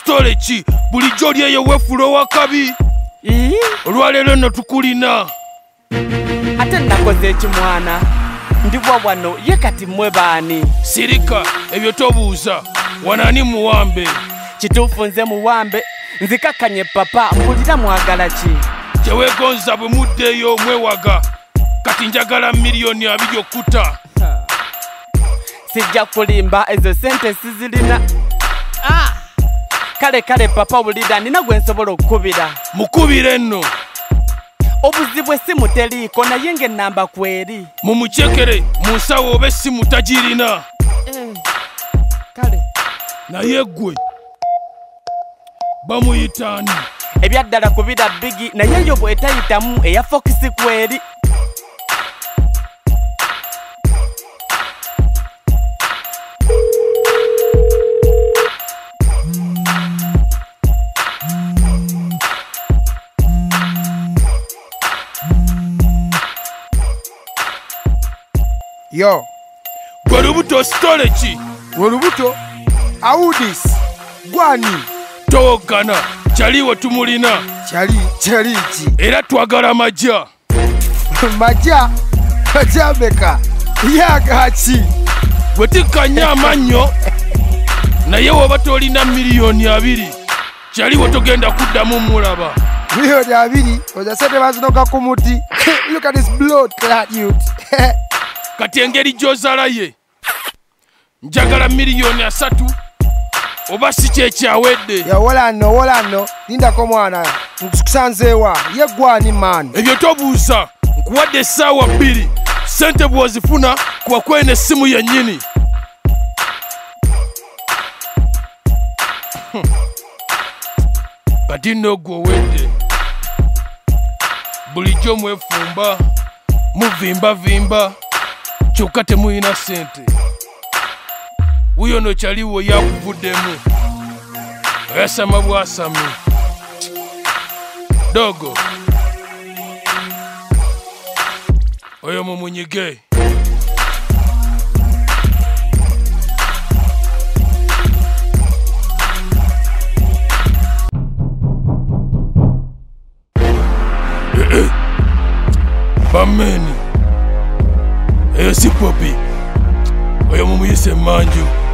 stole ki bulijjo lyeyo wefulo wakabi olwaleero nno tukulina ate nakoze ekimwana ndibwa wano ye kati mmwe baani sirika ebyo tobuuza wanani muwambe kituufu nze muwambe nzikakkanye papa mpulira mwagala ki kyeweegonza bwe muddeeyo mwewaga kati njagala miliyoni 2 okkuta sijja kulimba ezo sente sizirina kale papa wulira nina gwe nsobola okukubira mukubire nno obuzibu essimu teriiko naye ng'ennamba kweri mumucekere mu nsawo oba essimu tagirina kale naye ggwe bamuyitaani ebyaddala kubira Biggie naye yo bw'etayitamu eya fokisi kweri Yo, gwe lubuto stole ki olubuto awudis gwani towogana kyaliwo tumulina kyali ki era twagala majja majja meka yagaki gwe tikkanya amannyo naye woba tolina miliyoni 2 kyaliwo togenda kuddamu mulaba miliyoni 2 ozasente bazinoka ku muti look at this blood clot youth kati engeri gy'ozalaye njagala miliyoni 3 oba si kyekyawedde wola nno lindako mwana nkusanzeewa ye gwani man ebyo tobuuza nkuwadde essaawa 2 sente bw'ozifuna kuba kwena essimu yennyini kati nno gwe owedde bulijjo mwefumba muvimbavimba kyokka temuyina sente wuyo no kyaliwo yakuvuddemu oyasama bwasami dogo oyo mumunyige bameni eyo si popi oyo mumuyise manju